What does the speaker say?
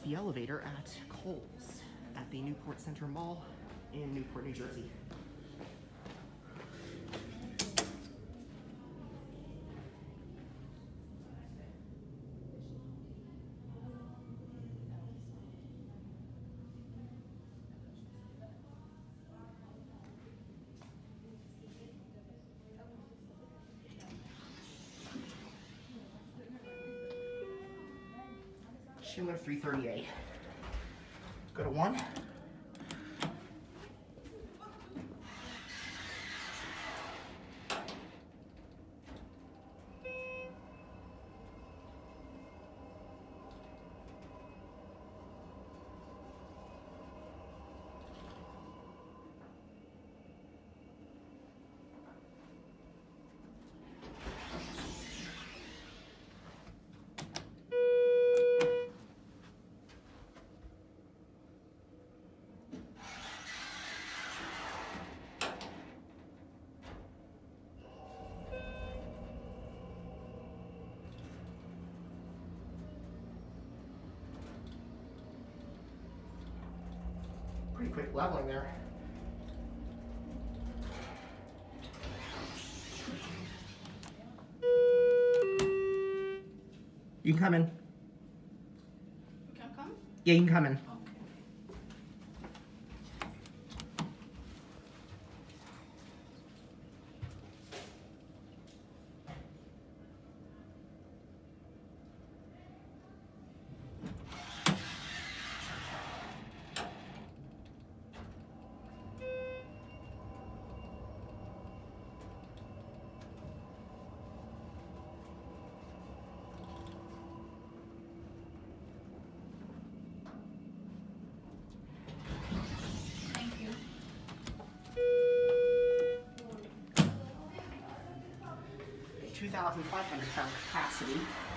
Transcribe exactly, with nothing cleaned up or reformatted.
the elevator at Kohl's at the Newport Center Mall in Newport, New Jersey. Schindler three thirty A. Go to one. Pretty quick leveling there. You can come in. You can come? Yeah, you can come in. Okay. two thousand five hundred pound capacity.